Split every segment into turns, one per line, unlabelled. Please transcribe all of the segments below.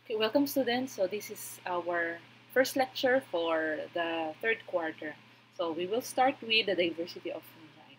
Okay, welcome students. So this is our first lecture for the third quarter. So we will start with the diversity of fungi.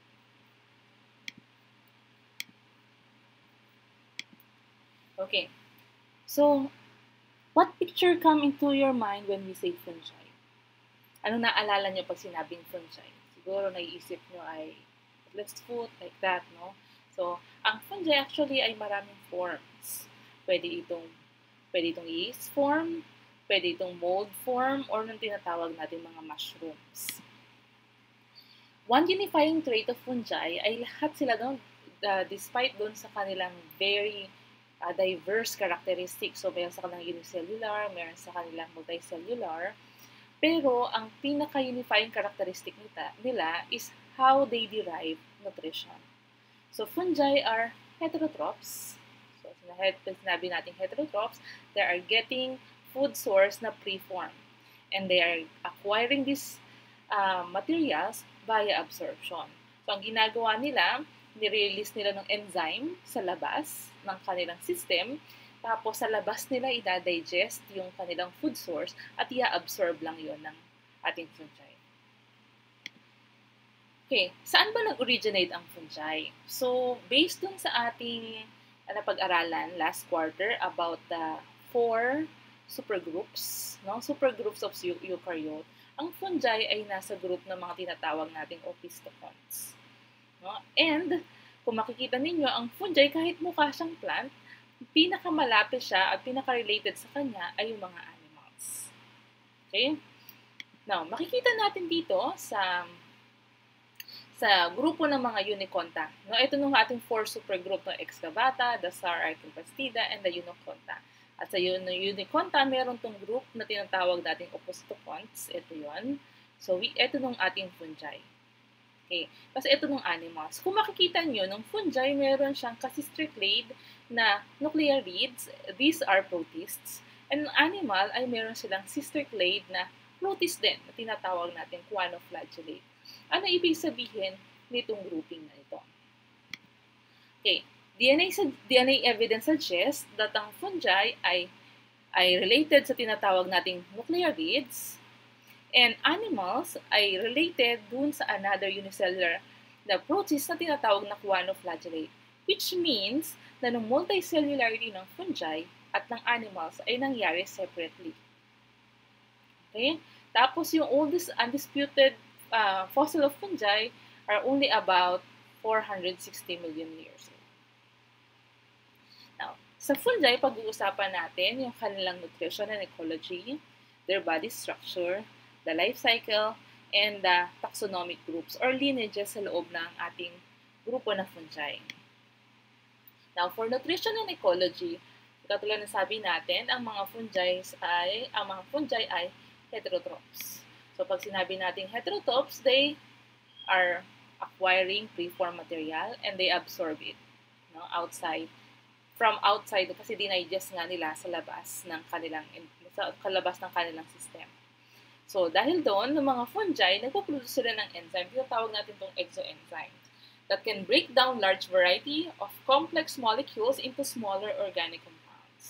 Okay, so what picture come into your mind when we say fungi? Ano naalala nyo pag sinabing fungi? Siguro naiisip nyo ay let's food, like that, no? So, ang fungi actually ay maraming forms. Pwede itong yeast form, pwede itong mold form, or nang tinatawag natin mga mushrooms. One unifying trait of fungi ay lahat sila doon, despite doon sa kanilang very diverse characteristics. So, meron sa kanilang unicellular, meron sa kanilang multicellular, pero ang pinaka-unifying characteristic nila is how they derive nutrition. So, fungi are heterotrophs. So, sinabi natin heterotrophs, they are getting food source na preform. And they are acquiring these materials via absorption. So, ang ginagawa nila, nire-release nila ng enzyme sa labas ng kanilang system. Tapos sa labas nila i-digest yung kanilang food source at i-absorb lang yon ng ating fungi. Okay, saan ba nag-originate ang fungi? So, based dun sa ating napag-aralan last quarter about the 4 supergroups, no? Supergroups of eukaryote, ang fungi ay nasa group ng mga tinatawag nating opisthopons. No? And, kung makikita ninyo, ang fungi kahit mukha siyang plant, pinakamalapit siya at pinaka-related sa kanya ay yung mga animals. Okay? Now, makikita natin dito sa grupo ng mga Uniconta. No, ito nung ating 4 supergroup ng Excavata, the Sar Archaeopastida, and the Uniconta. At sa Uniconta, meron tong group na tinatawag nating Opisthoponts. Ito yon. So, ito nung ating fungi. Okay. Tapos ito nung animals. Kung makikita nyo, nung fungi, meron siyang kasister clade na nuclearids. These are protists. And ng animal ay meron silang sister clade na protists din, na tinatawag natin quanoflagellate. Ano ibig sabihin nitong grouping na ito? Okay. DNA evidence suggests that ang fungi ay related sa tinatawag nating nuclearids, and animals ay related dun sa another unicellular na protist na tinatawag na quanoflagellate, which means na ng multicellularity ng fungi at ng animals ay nangyari separately. Okay? Tapos yung oldest undisputed fossil of fungi are only about 460 million years old. Now, sa fungi, pag-uusapan natin yung kanilang nutrition and ecology, their body structure, the life cycle, and the taxonomic groups or lineages sa loob ng ating grupo na fungi. Now, for nutrition and ecology, katulad na sabi natin, ang mga fungi ay heterotrophs. So, pag sinabi natin heterotrophs, they are acquiring preformed material and they absorb it, no, from outside kasi dinigest nga nila sa labas ng kanilang system. So, dahil doon, ng mga fungi, nagpo-produce sila ng enzyme, tinatawag natin itong exoenzymes, that can break down large variety of complex molecules into smaller organic compounds.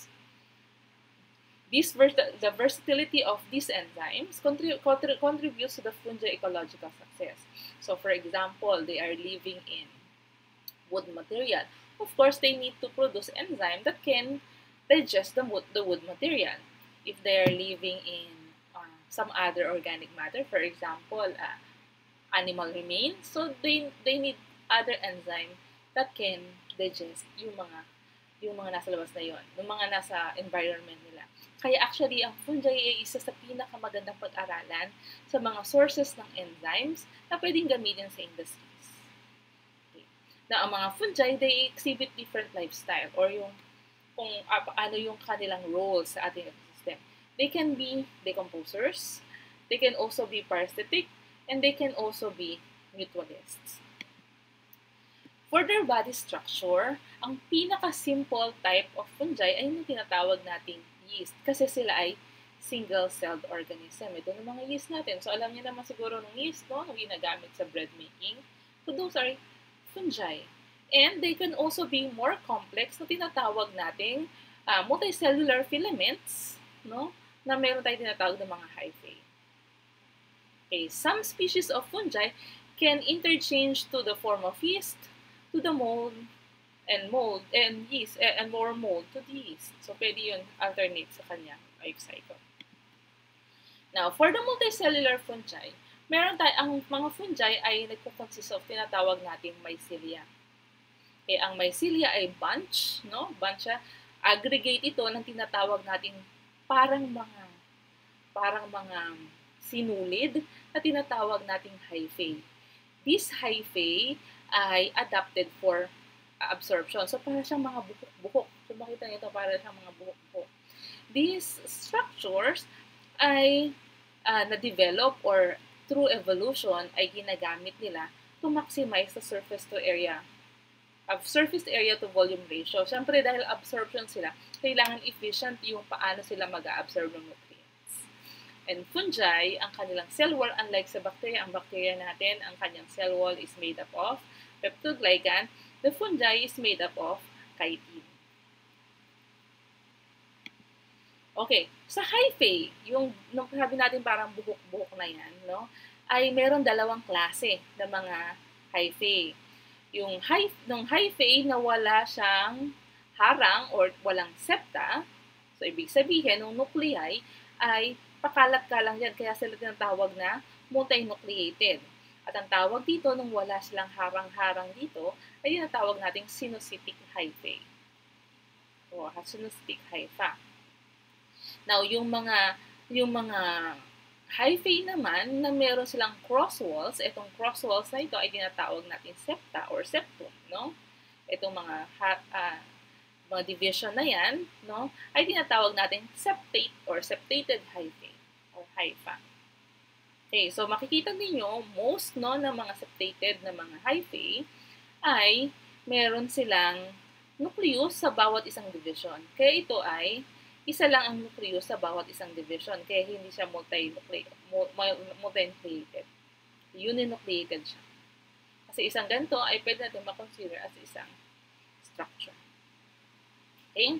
The versatility of these enzymes contributes to the fungi ecological success. So, for example, they are living in wood material. Of course, they need to produce enzyme that can digest the wood material. If they are living in some other organic matter, for example, animal remains, so they need other enzyme that can digest yung mga nasa labas na yon, yung mga nasa environment nila. Kaya actually, ang fungi ay isa sa pinakamagandang pag-aralan sa mga sources ng enzymes na pwedeng gamitin sa industries. Okay. Na ang mga fungi, they exhibit different lifestyle or kung ano yung kanilang role sa ating ecosystem. They can be decomposers, they can also be parasitic, and they can also be mutualists. For their body structure, ang pinaka-simple type of fungi ay yung tinatawag nating yeast kasi sila ay single-celled organism. Ito ng mga yeast natin. So, alam niyo naman siguro ng yeast, no? Na ginagamit sa bread making. So, those are fungi. And they can also be more complex na tinatawag nating multicellular filaments, no, na meron tayong tinatawag na mga hyphae. Okay, some species of fungi can interchange to the form of yeast, to the mold, and yeast, and more mold to the yeast. So, pwede yun alternate sa kanyang life cycle. Now, for the multicellular fungi, meron tayo, ang mga fungi ay nagko-consist of tinatawag nating mycelia. Okay, ang mycelia ay bunch, no? Bunch siya. Aggregate ito ng tinatawag nating parang mga sinulid na tinatawag nating hyphae. These hyphae ay adapted for absorption. So, para siyang mga buhok-buhok. So, makita niyo ito, para siyang mga buhok-buhok. These structures ay na-develop or through evolution ay ginagamit nila to maximize the surface to volume ratio. Siyempre, dahil absorption sila, kailangan efficient yung paano sila mag-absorb ng nutrients. And fungi, ang kanilang cell wall, unlike sa bacteria, ang bacteria natin, ang kanyang cell wall is made up of peptidoglycan. The fungi is made up of chitin. Okay, sa hyphae, yung sabi natin parang buhok-buhok na yan, no, ay meron dalawang klase ng mga hyphae. Yung hyphae na wala siyang harang or walang septa, so ibig sabihin, yung nuclei ay pakalat-kalang yan, kaya sila tinatawag na multinucleated. At ang tawag dito, nung wala silang harang-harang dito, ay tinatawag nating syncytic hyphae. O syncytic hypha. Now, yung mga hyphae naman na meron silang cross walls, itong cross walls na ito ay tinatawag natin septa or septum, no? Itong mga division na yan, no, ay tinatawag natin septate or septated hyphae or hypha. Okay, so makikita niyo most ng mga septated na mga hyphae ay meron silang nucleus sa bawat isang division. Kaya ito ay isa lang ang nucleus sa bawat isang division. Kaya hindi siya multinucleated. Uninucleated siya. Kasi isang ganito ay pwede natin makonsider as isang structure. Okay?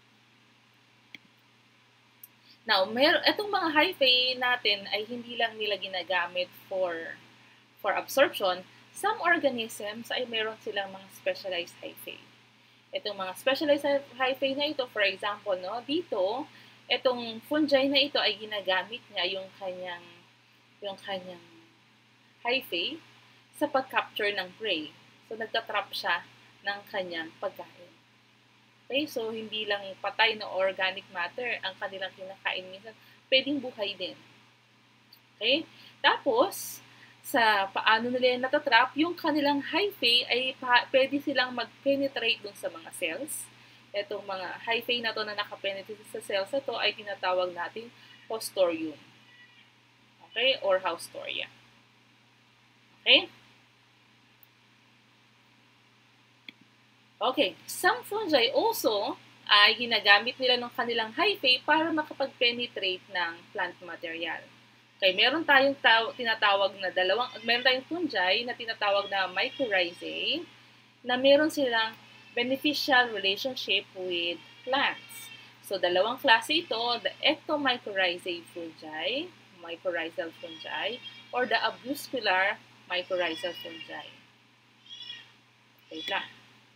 Now, itong mga hyphae natin ay hindi lang nila ginagamit for absorption. Some organisms ay meron silang mga specialized hyphae. Itong mga specialized hyphae na ito, for example, no, dito, itong fungi na ito ay ginagamit niya yung kanyang hyphae sa pag-capture ng prey. So, nagtatrap siya ng kanyang pagkain. Okay, so hindi lang patay na organic matter ang kanilang kinakain minsan, pwedeng buhay din. Okay? Tapos, sa paano nila yung natatrap, yung kanilang hyphae ay pwede silang mag-penetrate dun sa mga cells. Itong mga hyphae na to na nakapenetrate sa cells na to ay tinatawag natin haustorium. Okay? Or haustoria. Okay? Okay. Some fungi also ay ginagamit nila ng kanilang hyphae para makapag-penetrate ng plant material. Okay, meron tayong tinatawag na meron tayong fungi na tinatawag na mycorrhizae na meron silang beneficial relationship with plants. So, dalawang klase ito, the ectomycorrhizae fungi, mycorrhizal fungi, or the avuscular mycorrhizal fungi. Wait lang.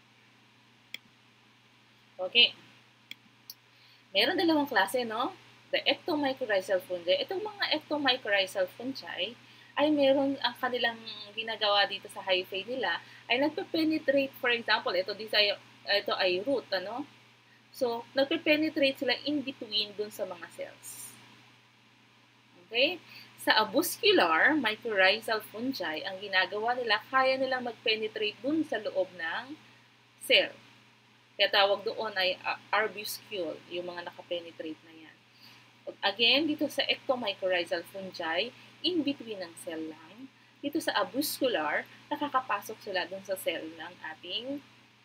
Okay. Meron dalawang klase, no? The ectomycorrhizal fungi. Itong mga ectomycorrhizal fungi ay meron ang kanilang ginagawa dito sa hyphae nila ay nagpe-penetrate, for example, ito ay root, ano? So, nagpe-penetrate sila in between dun sa mga cells. Okay? Sa avuscular mycorrhizal fungi, ang ginagawa nila, kaya nilang mag-penetrate dun sa loob ng cell. Kaya tawag doon ay arbuscule, yung mga nakapenetrate na yan. Again, dito sa ectomycorrhizal fungi, in between ng cell lang. Dito sa avuscular, nakakapasok sila dun sa cell ng ating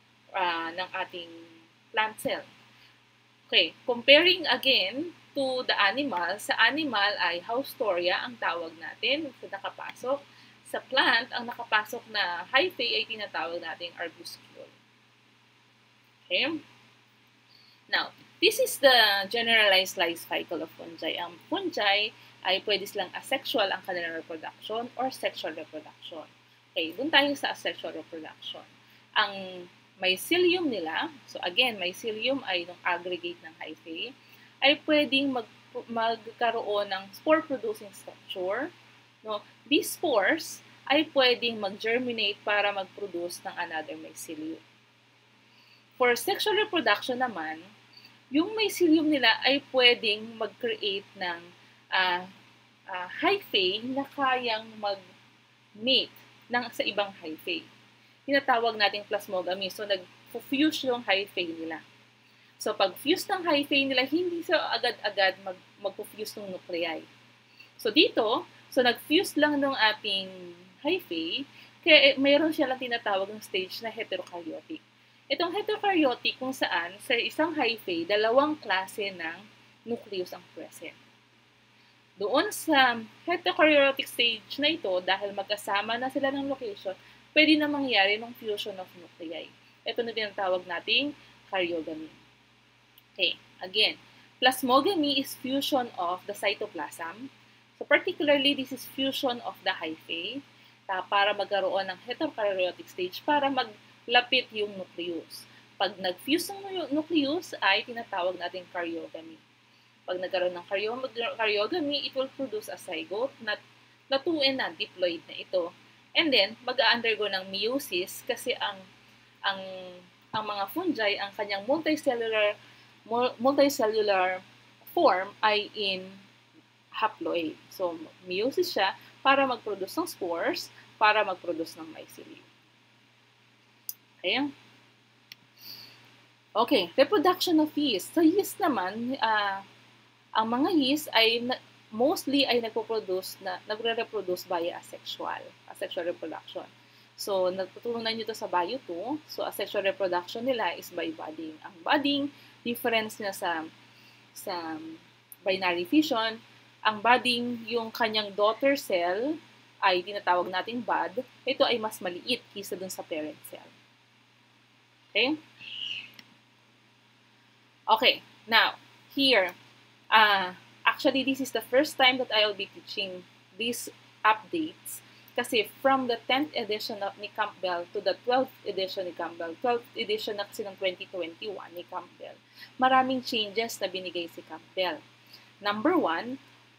plant cell. Okay, comparing again to the animal, sa animal ay haustoria ang tawag natin, so nakapasok. Sa plant, ang nakapasok na hyphae ay tinatawag natin arbuscule. Okay? Now, This is the generalized life cycle of fungi. Ang fungi ay pwede silang asexual ang kanilang reproduction or sexual reproduction. Okay, dun tayo sa asexual reproduction. Ang mycelium nila, so again, mycelium ay yung aggregate ng hyphae, ay pwedeng magkaroon ng spore-producing structure. No? These spores ay pwedeng mag-germinate para mag-produce ng another mycelium. For sexual reproduction naman, yung mycelium nila ay pwedeng mag-create ng hyphae na kayang mag-mate sa ibang hyphae. Tinatawag nating plasmogamy. So, nag-fuse yung hyphae nila. So, pag fuse ng hyphae nila, hindi sa agad-agad mag-fuse ng nuclei. So, dito, nag-fuse lang ng ating hyphae, kaya mayroon siya lang tinatawag ng stage na heterokaryotic. Itong heterokaryotic kung saan sa isang hyphae, dalawang klase ng nucleus ang present. Doon sa heterokaryotic stage na ito, dahil magkasama na sila ng location, pwede na mangyari ng fusion of nuclei. Ito na tinatawag nating karyogamy. Okay, again, plasmogamy is fusion of the cytoplasm. So particularly, this is fusion of the hyphae para magkaroon ng heterokaryotic stage para maglapit yung nucleus. Pag nag-fuse ng nucleus ay tinatawag natin karyogamy. Pag nagkaroon ng karyogamy, it will produce a zygote na natuin na diploid na ito. And then, mag-undergo ng meiosis kasi ang mga fungi, ang kanyang multicellular form ay in haploid. So, meiosis siya para mag-produce ng spores, para mag-produce ng mycelium. Okay? Okay, reproduction of yeast. Sa yeast naman, ang mga yeast ay mostly ay nagre-reproduce via asexual reproduction. So, natutunan nyo ito sa bio 2. So, asexual reproduction nila is by budding. Ang budding, difference niya sa binary fission, ang budding, yung kanyang daughter cell, ay tinatawag nating bud, ito ay mas maliit kaysa dun sa parent cell. Okay? Okay, now, here, actually, this is the first time that I will be teaching these updates kasi from the 10th edition ni Campbell to the 12th edition ni Campbell, 12th edition na kasi ng 2021 ni Campbell, maraming changes na binigay si Campbell. Number 1,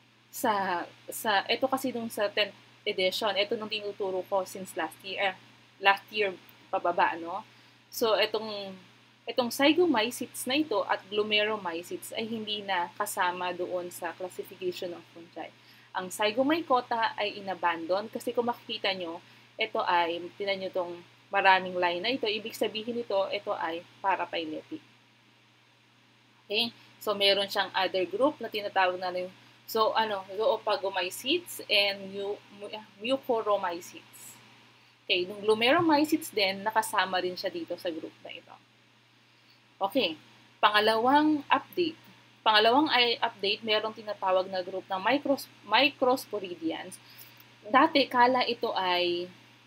ito kasi nung sa 10th edition, ito nung tinuturo ko since last year pababa, no? So, itong zygomycetes na ito at glomeromycetes ay hindi na kasama doon sa classification ng fungi. Ang zygomycota ay inabandon kasi kung makikita nyo, ito ay, tinan nyo itong maraming line na ito, ibig sabihin ito ay paraphyletic. Okay? So, meron siyang other group na tinatawag na yung zoopagomycetes and mucoromycetes. Okay, nung glomeromycetes din, nakasama rin siya dito sa group na ito. Okay, pangalawang update, merong tinatawag na group ng microsporidians. Dati, kala ito ay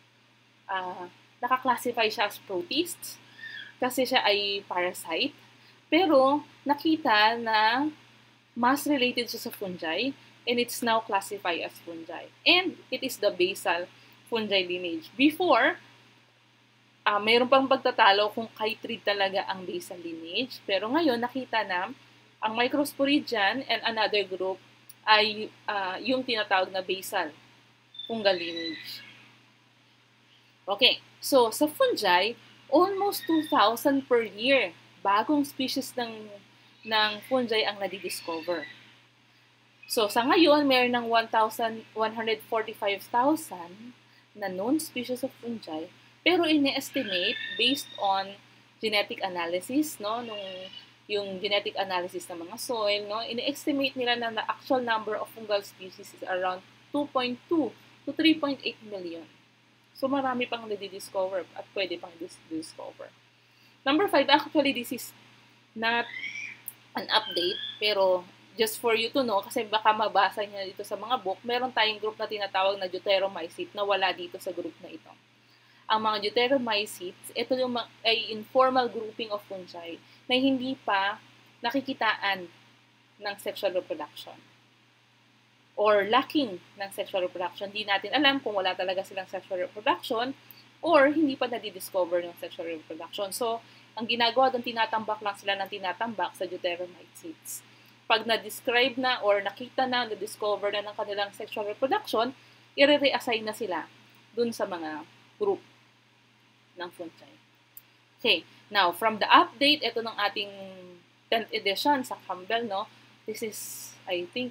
nakaklasify siya as protists kasi siya ay parasite. Pero, nakita na mas related siya sa fungi and it's now classified as fungi. And it is the basal fungi lineage. Before, mayroon pang pagtatalo kung chytrid talaga ang basal lineage. Pero ngayon, nakita na ang microsporidian and another group ay yung tinatawag na basal fungal lineage. Okay, so sa fungi, almost 2,000 per year bagong species ng fungi ang nadidiscover. So, sa ngayon, mayroon ng 145,000 na known species of fungi, pero ini-estimate based on genetic analysis, no, yung genetic analysis ng mga soil, no, ini-estimate nila na the actual number of fungal species is around 2.2 to 3.8 million. So, marami pang nadidiscover at pwede pang discover. Number 5, actually, this is not an update, pero just for you to know, kasi baka mabasa niya dito sa mga book, meron tayong group na tinatawag na deuteromycete na wala dito sa group na ito. Ang mga deuteromycetes, ito yung ay informal grouping of fungi na hindi pa nakikitaan ng sexual reproduction or lacking ng sexual reproduction. Hindi natin alam kung wala talaga silang sexual reproduction or hindi pa na-discover yung sexual reproduction. So, ang ginagawa doon, tinatambak lang sila ng tinatambak sa deuteromite seeds. Pag na-describe na or nakita na, na-discover na ng kanilang sexual reproduction, i-reassign na sila dun sa mga group ng fungi. Okay, now, from the update, ito ng ating 10th edition sa Campbell, no? This is, I think,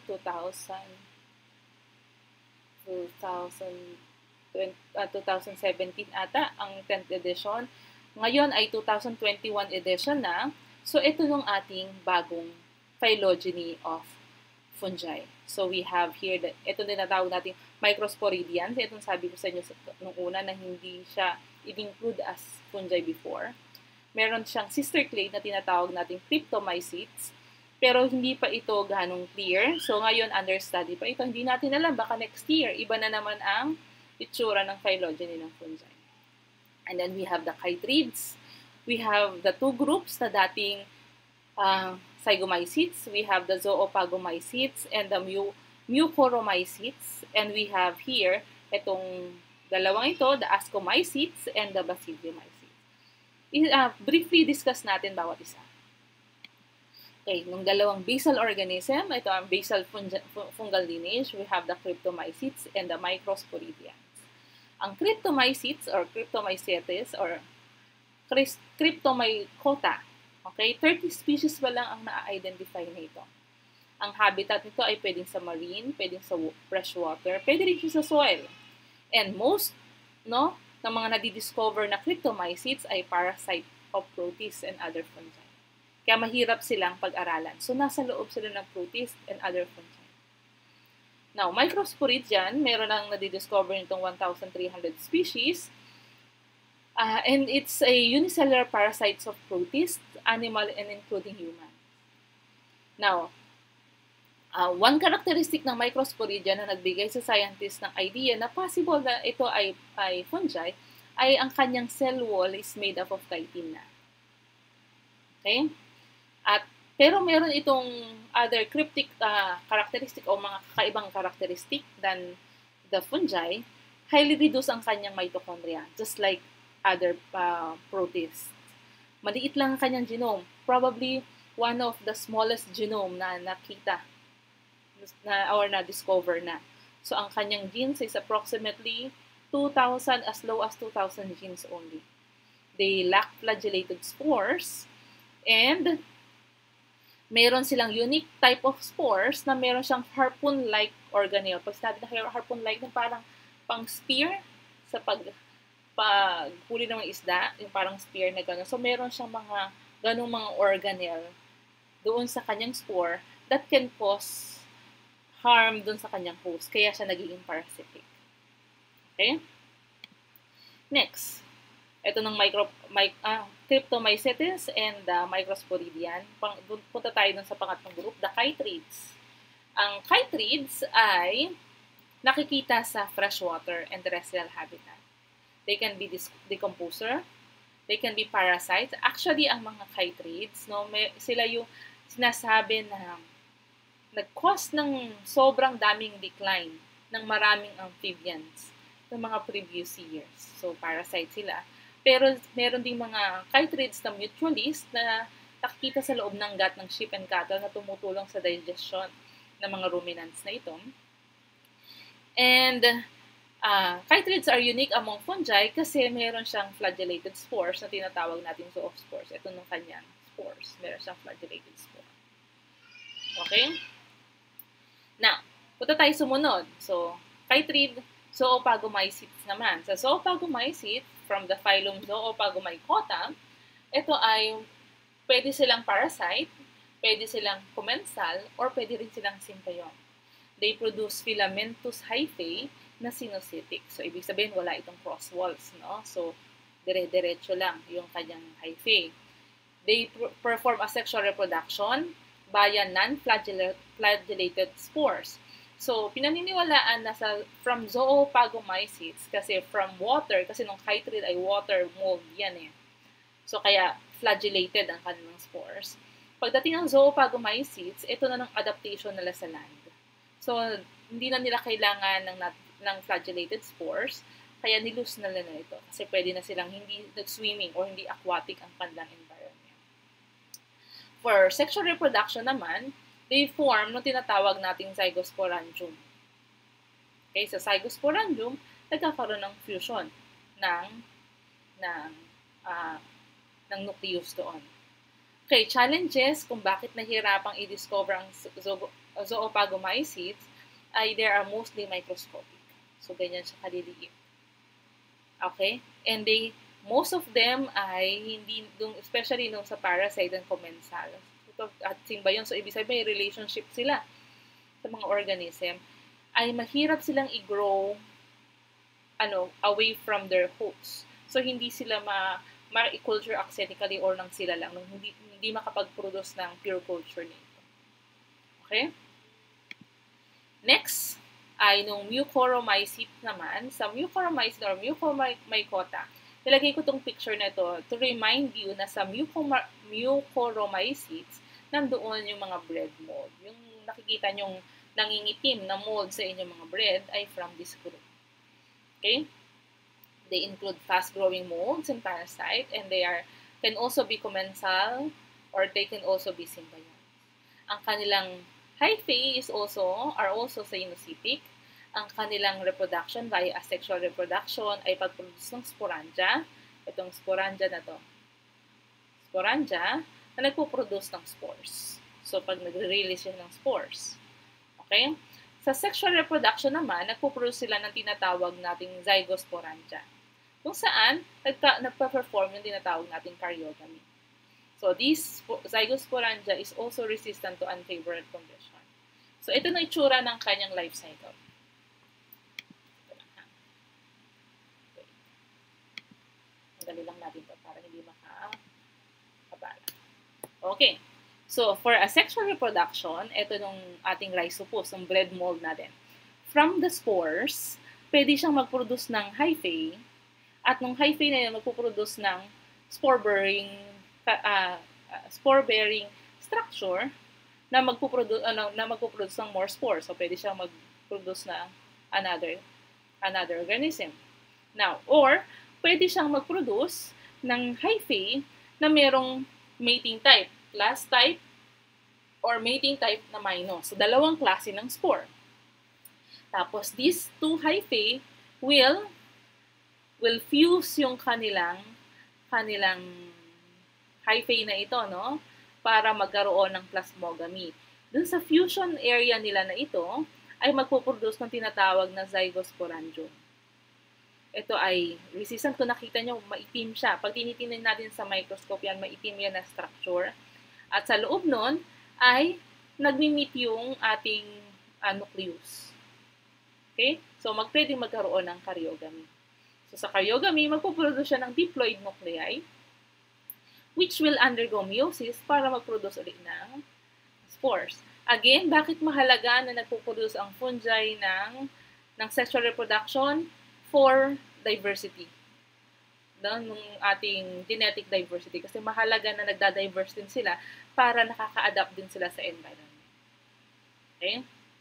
2017 ata, ang 10th edition. Ngayon ay 2021 edition na. So, ito yung ating bagong phylogeny of fungi. So, we have here, ito din natawag natin microsporidians. Itong sabi ko sa inyo nung una na hindi siya in-include as fungi before. Meron siyang sister clade na tinatawag natin cryptomycetes. Pero hindi pa ito ganong clear. So, ngayon, under study pa ito. Hindi natin alam. Baka next year, iba na naman ang itsura ng phylogeny ng fungi. And then, we have the chytrids. We have the two groups na dating zygomycetes. We have the zoopagomycetes and the mucoromycetes. And we have here, itong dalawang ito, the ascomycetes and the basidiomycetes. Briefly discuss natin bawat isa. Okay, nung dalawang basal organism, ito ang basal fungal lineage, we have the cryptomycetes and the microsporidians. Ang cryptomycetes or cryptomycetes or cryptomycota, okay, 30 species pa lang ang na-identify nito. Ang habitat nito ay pwedeng sa marine, pwedeng sa freshwater, pwede rin sa soil. And most, no, ng mga nadidiscover na cryptomycetes ay parasite of protists and other fungi. Kaya mahirap silang pag-aralan. So, nasa loob sila ng protists and other fungi. Now, microsporidian, meron lang nadidiscover nitong 1,300 species. And it's a unicellular parasites of protists, animal, and including human. Now, one characteristic ng microsporidian na nagbigay sa scientists ng idea na possible na ito ay fungi ay ang kanyang cell wall is made up of chitin na. Okay? Pero meron itong other cryptic characteristic o mga kakaibang characteristic than the fungi. Highly reduced ang kanyang mitochondria, just like other protists. Maliit lang ang kanyang genome. Probably one of the smallest genome na nakita or na-discover na. So, ang kanyang genes is approximately 2,000, as low as 2,000 genes only. They lack flagellated spores, and meron silang unique type of spores na meron siyang harpoon-like organelle. Pag sabi na harpoon-like, na parang pang spear sa paghuli ng mga isda, yung parang spear na gano'n. So, meron siyang mga ganong mga organelle doon sa kanyang spore that can cause harm doon sa kanyang host. Kaya siya nagiging parasitic. Okay? Next. Ito ng cryptomycetes and microsporidian. Punta tayo dun sa pangatlong group, the chytrids. Ang chytrids ay nakikita sa freshwater and terrestrial habitat. They can be decomposer, they can be parasites. Actually, ang mga chytrids, no, sila yung sinasabi na nag-cause ng sobrang daming decline ng maraming amphibians ng mga previous years. So, parasite sila. Pero meron ding mga chytrids na mutualist na nakikita sa loob ng gut ng sheep and cattle na tumutulong sa digestion ng mga ruminants na ito. And chytrids are unique among fungi kasi meron siyang flagellated spores na tinatawag natin zoospores. Ito ng kanyang spores. Meron siyang flagellated spore. Okay? Now, punta tayo sumunod. So, chytrid, zoopagomycetes naman. Sa zoopagomycetes, from the phylum Zoopagomycota, ito ay pwede silang parasite, pwede silang commensal, or pwede rin silang symbiote. They produce filamentous hyphae na sinusitic. So, ibig sabihin, wala itong cross walls, no? So, dire-diretso lang yung kanyang hyphae. They perform asexual reproduction via non-flagellated spores. So, pinaniniwalaan na from zoopagomycetes, kasi from water, kasi nung chytrid ay water mold yan eh. So, kaya flagellated ang kanilang spores. Pagdating ng zoopagomycetes, ito na ng adaptation nila sa land. So, hindi na nila kailangan ng flagellated spores, kaya nilus na nila ito. Kasi pwede na silang hindi nag-swimming or hindi aquatic ang kanilang environment. For sexual reproduction naman, they form ng tinatawag nating zygosporangium. Okay, sa zygosporangium, nagkakaroon ng fusion ng nucleus doon. Okay, challenges kung bakit nahirapang i-discover ang zoopagomycetes ay they are mostly microscopic. So, ganyan siya kaliliit. Okay? And most of them ay hindi, especially nung sa parasite and commensal. At symbiont, so ibig sabihin may relationship sila sa mga organism, ay mahirap silang i-grow away from their hosts. So, hindi sila ma-culture accidentally or nang sila lang. Hindi makapag-produce ng pure culture nito. Okay? Next, ay nung mucoromycete naman. Sa mucoromycete or mucormycota, nilagay ko itong picture na ito to remind you na sa mucoromycetes, nandoon yung mga bread mold. Yung nakikita nyong nangingitim na mold sa inyong mga bread ay from this group. Okay? They include fast-growing molds and parasite, and can also be commensal or they can also be symbionts. Ang kanilang hyphae are also cyanocytic. Ang kanilang reproduction via asexual reproduction ay pag-produce ng sporangia. Itong sporangia na to. Sporangia na nagpo-produce ng spores. So, pag nagre-release yun ng spores. Okay? Sa sexual reproduction naman, nagpo-produce sila ng tinatawag nating zygosporangia, kung saan nagpa-perform yung tinatawag nating karyogamy. So, this zygosporangia is also resistant to unfavorable condition. So, ito na itsura ng kanyang life cycle. Dali lang natin ito para hindi makakabala. Okay. So, for asexual reproduction, ito nung ating rhizopus, yung bread mold natin. From the spores, pwede siyang mag-produce ng hyphae, at nung hyphae na yun, magpuproduce ng spore-bearing structure na magpuproduce ng more spores. So, pwede siyang mag-produce na another organism. Now, or, pwede siyang mag-produce ng hyphae na merong mating type, class type, or mating type na minus. So, dalawang klase ng spore. Tapos, these two hyphae will fuse yung kanilang hyphae na ito, no? Para magkaroon ng plasmogamy. Dun sa fusion area nila na ito, ay magpuproduce ng tinatawag na zygosporangium. Ito ay resistant. Kung nakita nyo, maitim siya. Pag tinitingnan natin sa microscope yan, maitim yan na structure. At sa loob nun, ay nagmi-meet yung ating nucleus. Okay? So, pwedeng magkaroon ng karyogamy. So, sa karyogamy, magpuproduce siya ng diploid nuclei, which will undergo meiosis para mag-produce ulit ng spores. Again, bakit mahalaga na nagpuproduce ang fungi ng sexual reproduction? For diversity. Nung ating genetic diversity. Kasi mahalaga na nagda-diverse din sila para nakaka-adapt din sila sa environment. Okay?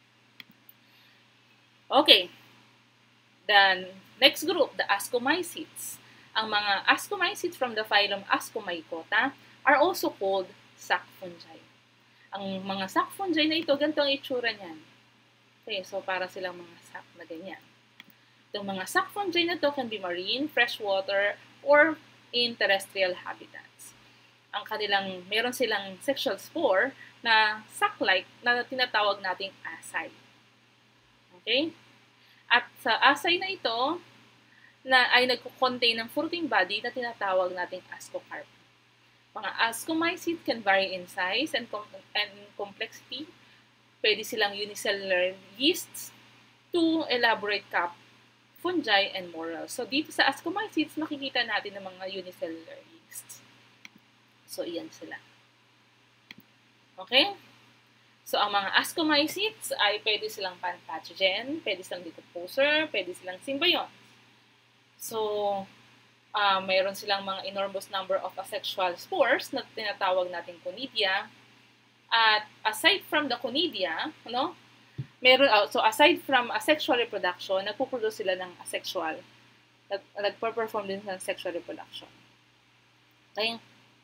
Okay. Then, next group, the ascomycetes. Ang mga ascomycetes from the phylum Ascomycota are also called sac fungi. Ang mga sac fungi na ito, ganito ang itsura niyan. Okay, so para silang mga sac na ganyan. Itong mga sac fungi na to can be marine, freshwater, or in terrestrial habitats. Meron silang sexual spore na sac-like na tinatawag nating asay. Okay? At sa asay na ito, ay nagko-contain ng fruiting body na tinatawag nating ascocarp. Mga ascomycetes can vary in size and complexity. Pwede silang unicellular yeasts to elaborate cap, fungi, and morels. So, dito sa ascomycetes, makikita natin ng mga unicellular yeasts. So, iyan sila. Okay? So, ang mga ascomycetes ay pwede silang pathogen, pwede silang decomposer, pwede silang symbionts. So, mayroon silang mga enormous number of asexual spores na tinatawag nating conidia. At aside from the conidia, no, meron, so aside from asexual reproduction, nagpo-produce sila ng asexual. Nagpo-perform din ng sexual reproduction. Okay?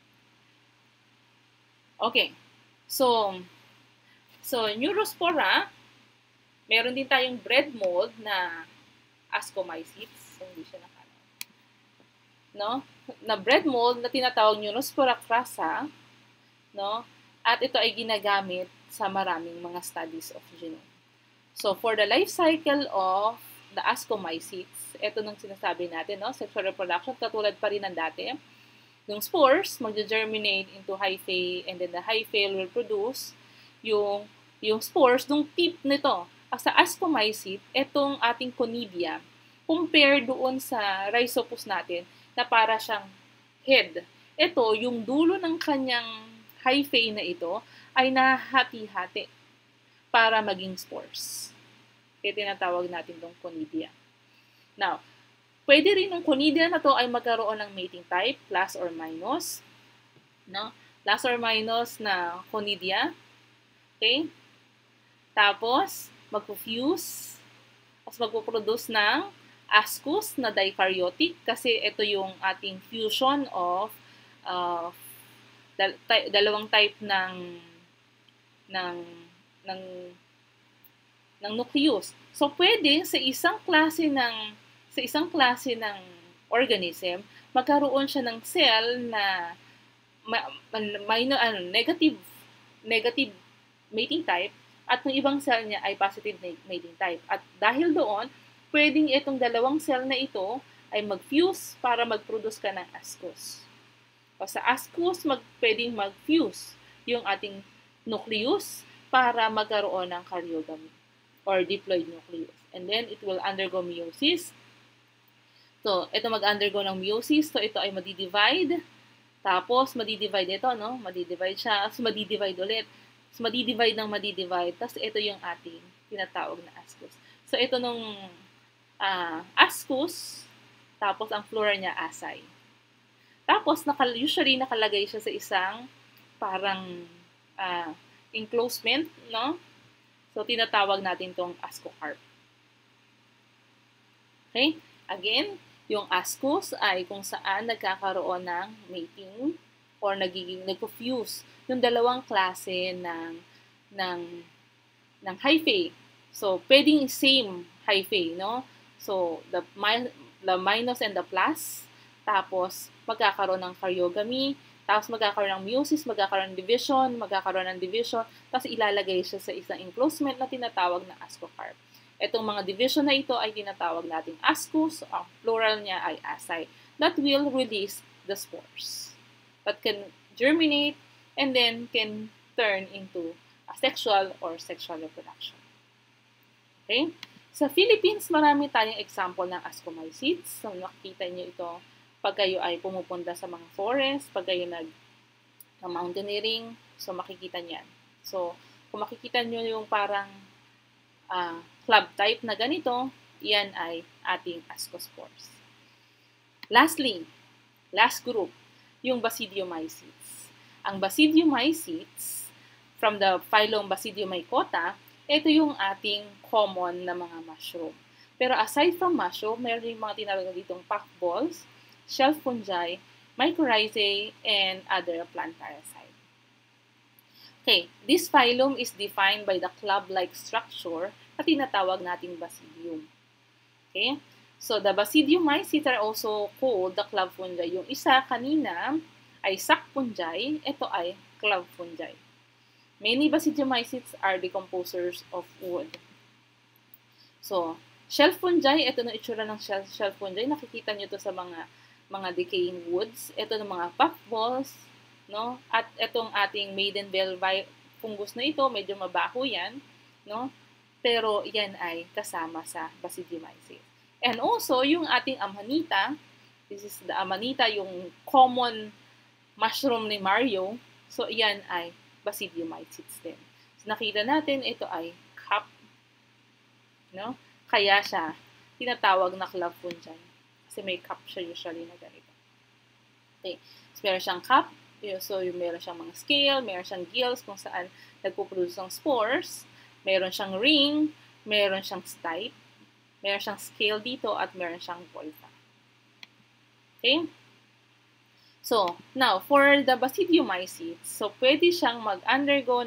Okay. So Neurospora, meron din tayong bread mold na ascomycetes. So, hindi siya no? Na bread mold na tinatawag Neurospora crassa, no? At ito ay ginagamit sa maraming mga studies of genome. So, for the life cycle of the ascomycetes, ito nung sinasabi natin, no? Sexual reproduction, katulad pa rin ng dati. Yung spores, mag-germinate into hyphae, and then the hyphae will produce yung spores, yung tip nito. Sa ascomycete, itong ating conidia, compare doon sa rhizopus natin, na para siyang head. Ito, yung dulo ng kanyang hyphae na ito, ay nahati-hati para maging spores. Kaya tinatawag natin itong conidia. Now, pwede rin yung conidia na to ay magkaroon ng mating type, plus or minus. No? Plus or minus na conidia. Okay? Tapos, magpo-fuse. Tapos magpo-produce ng ascus na dikaryotic kasi ito yung ating fusion of dalawang type ng nucleus. So pwede sa isang klase ng organism magkaroon siya ng cell na negative mating type at ng ibang cell niya ay positive mating type. At dahil doon, pwedeng itong dalawang cell na ito ay mag-fuse para mag-produce ka ng ascus. O sa ascus, pwedeng mag-fuse yung ating nucleus para magkaroon ng karyogamy or diploid nucleus. And then, it will undergo meiosis. So, ito mag-undergo ng meiosis. So, ito ay madidivide. Tapos, madidivide ito, no? Madidivide siya. Tapos, madidivide ulit. So, madidivide ng madidivide. Tapos, ito yung ating tinatawag na ascus. So, ito nung ascus, tapos ang plural niya asay. Tapos, usually nakalagay siya sa isang parang enclosement, no? So, tinatawag natin itong ascocarp. Okay? Again, yung ascus ay kung saan nagkakaroon ng mating or nagpo-fuse yung dalawang klase ng hyphae. So, pwedeng same hyphae, no? So, the minus and the plus, tapos magkakaroon ng karyogamy, tapos magkakaroon ng meiosis, magkakaroon ng division, tapos ilalagay siya sa isang enclosement na tinatawag na ascocarp. Itong mga division na ito ay tinatawag nating ascus, ang plural niya ay asay, that will release the spores, that can germinate and then can turn into asexual or sexual reproduction. Okay? Sa Philippines, marami tayong example ng ascomycetes. So, nakikita niyo ito pag kayo ay pumupunta sa mga forest, pag kayo nag-mountaineering, so makikita niyan. So, kung makikita niyo yung parang club type na ganito, yan ay ating ascospores. Lastly, last group, yung Basidiomycetes. Ang Basidiomycetes, from the phylum Basidiomycota, ito yung ating common na mga mushroom. Pero aside from mushroom, meron yung mga tinatawag ditong puffballs, shell fungi, mycorrhizae, and other plant parasites. Okay, this phylum is defined by the club-like structure na tinatawag nating Basidium. Okay? So, the Basidiomycetes are also called the club fungi. Yung isa kanina ay sac fungi, ito ay club fungi. Many Basidiomycetes are decomposers of wood. So, shell fungi, ito na itsura ng shell fungi. Nakikita nyo to sa mga decaying woods. Ito ng mga puffballs, no? At itong ating maiden bell fungus na ito, medyo mabaho yan, no? Pero yan ay kasama sa Basidiomycetes. And also, yung ating amanita, this is the amanita, yung common mushroom ni Mario. So, yan ay Basidiomycetes din. So, nakita natin, ito ay cup, no? Kaya siya tinatawag na club fungi. Kasi may cup siya usually na ganito. Okay. So, meron siyang cup, So, meron siyang mga scale, meron siyang gills kung saan nagpo-produce ng spores, meron siyang ring, meron siyang stipe, meron siyang scale dito, at meron siyang volta. Okay? So, now, for the basidiomycetes, so pwede siyang mag-undergo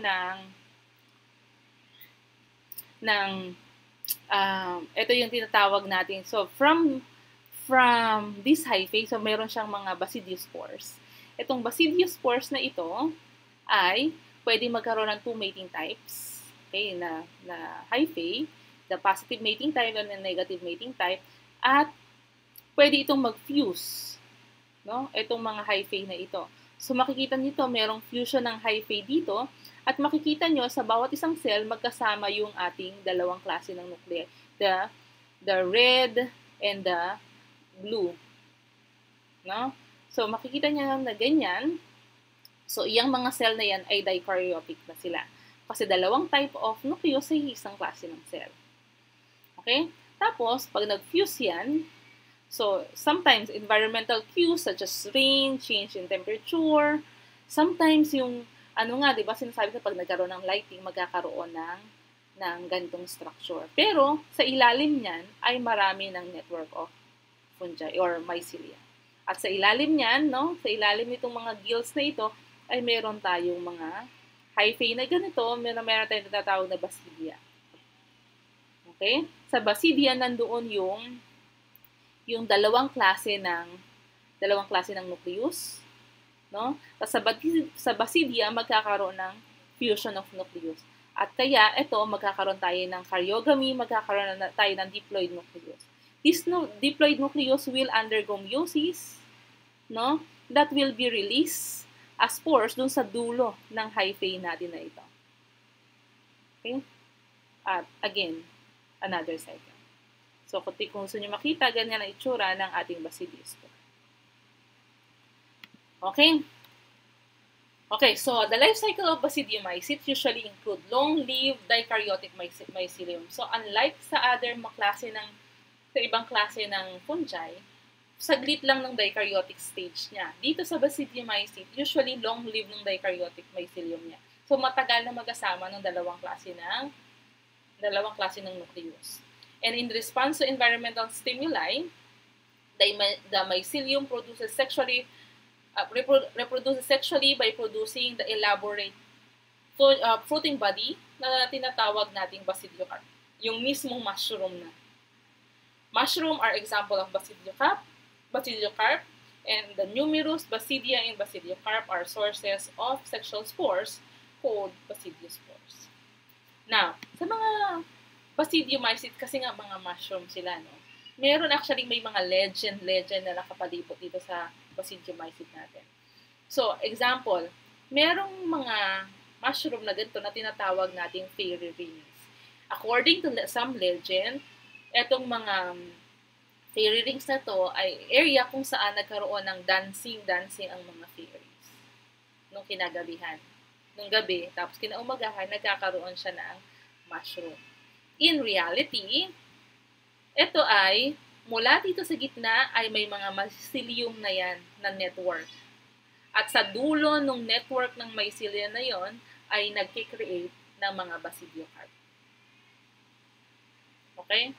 ito yung tinatawag natin. So, from this hyphae, so meron siyang mga basidiospores. Itong basidiospores na ito ay pwede magkaroon ng two mating types, okay, na hyphae, the positive mating type and the negative mating type, at pwede itong mag-fuse, no? Itong mga hyphae na ito. So makikita nito merong fusion ng hyphae dito, at makikita nyo sa bawat isang cell magkasama yung ating dalawang klase ng nuclei, the red and the blue, no? So makikita nyo na ganyan. So iyang mga cell na yan ay dikaryotic na sila, kasi dalawang type of nucleus sa isang klase ng cell. Okay? Tapos pag nag-fuse yan, so sometimes environmental cues such as rain, change in temperature, sometimes yung di ba sinasabi ko pag nagkaroon ng lighting, magkakaroon ng ganitong structure. Pero sa ilalim niyan ay marami ng network of fungi or mycelia. At sa ilalim niyan, no, sa ilalim nitong mga gills na ito, ay meron tayong mga hyphae na ganito, meron tayong tinatawag na basidia. Okay? Sa basidia nandoon yung dalawang klase ng nucleus, no? Sa basidia magkakaroon ng fusion of nucleus. At kaya ito magkakaroon tayo ng karyogamy, magkakaroon tayo ng diploid nucleus. This diploid nucleus will undergo meiosis, no? That will be released as spores dun sa dulo ng hyphae natin na ito. Okay? At again, another cycle. So, kung gusto nyo makita, ganyan ang itsura ng ating basidiospore. Okay? Okay, so the life cycle of basidiomycetes usually include long-lived dikaryotic mycelium. So, unlike sa ibang klase ng fungi, saglit lang ng dikaryotic stage niya. Dito sa basidiomycete, usually long-lived ng dikaryotic mycelium niya. So, matagal na mag-asama ng dalawang klase ng nucleus. And in response to environmental stimuli, the mycelium reproduces sexually by producing the elaborate fruiting body na tinatawag nating basidiocarp. Yung mismong mushroom na. Mushroom are example of basidiocarp, and the numerous basidia and basidiocarp are sources of sexual spores called basidiospores. Now, sa mga basidiomycetes, kasi nga mga mushroom sila, no? Meron actually may mga legend na nakapalibot dito sa basidiomycete natin. So, example, merong mga mushroom na ganito na tinatawag nating fairy rings. According to some legend, etong mga fairy rings na to ay area kung saan nagkaroon ng dancing ang mga fairies nung kinagabihan. Nung gabi, tapos kinaumagahan, nagkakaroon siya ng mushroom. In reality, ito ay, mula dito sa gitna ay may mga mycelium na yan na network. At sa dulo ng network ng mycelium na yon ay nagkikreate ng mga basidiocarp. Okay?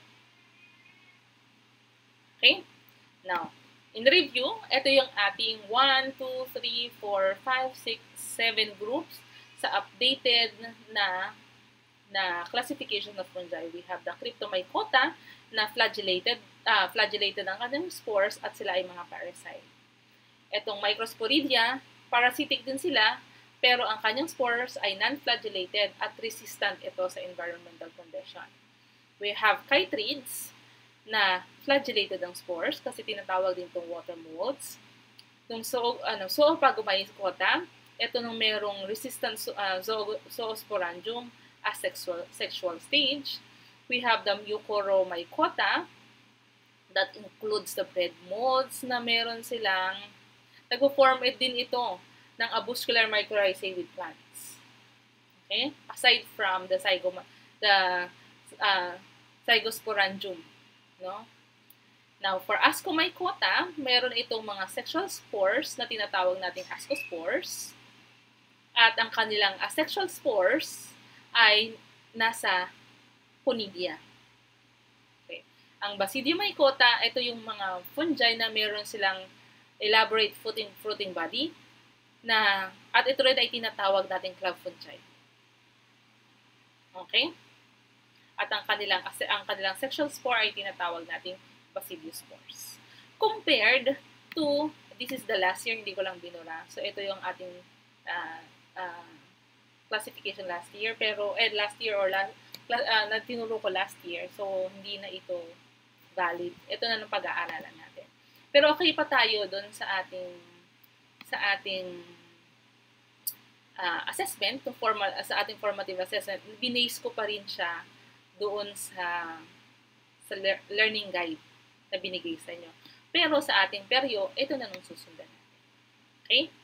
Okay? Now, in review, ito yung ating 1, 2, 3, 4, 5, 6, 7 groups sa updated na classification of fungi. We have the Cryptomycota na flagellated ang kanyang spores at sila ay mga parasite. Etong Microsporidia, parasitic din sila, pero ang kanyang spores ay non-flagellated at resistant ito sa environmental condition. We have chytrids na flagellated ang spores kasi tinatawag din itong water molds. Itong Zoopagomycota, ito nung merong resistant zoosporangium as sexual stage. We have the Mucoromycota that includes the bread molds na meron silang nag-form din ito ng avuscular mycorrhizae with plants. Okay? Aside from the Zygosporangium, no? Now, for ascomycota, meron itong mga sexual spores na tinatawag nating ascospores. At ang kanilang asexual spores ay nasa conidia. Okay. Ang basidiomycota, ito yung mga fungi na meron silang elaborate fruiting body at ito rin ay tinatawag nating club fungi. Okay? At ang kanilang sexual spore ay tinatawag nating basidiospores. Compared to, this is the last year, hindi ko lang binura. So, ito yung ating classification last year. Pero, tinuro ko last year. So, hindi na ito valid. Ito na ng pag-aaralan natin. Pero, okay pa tayo doon sa ating assessment, sa ating formative assessment. Binase ko pa rin siya doon sa learning guide na binigay sa inyo. Pero sa ating peryo, ito na nung susundan natin. Okay?